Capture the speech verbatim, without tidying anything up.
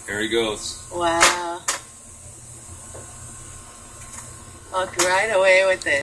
Here he goes. Wow. Walk right away with it.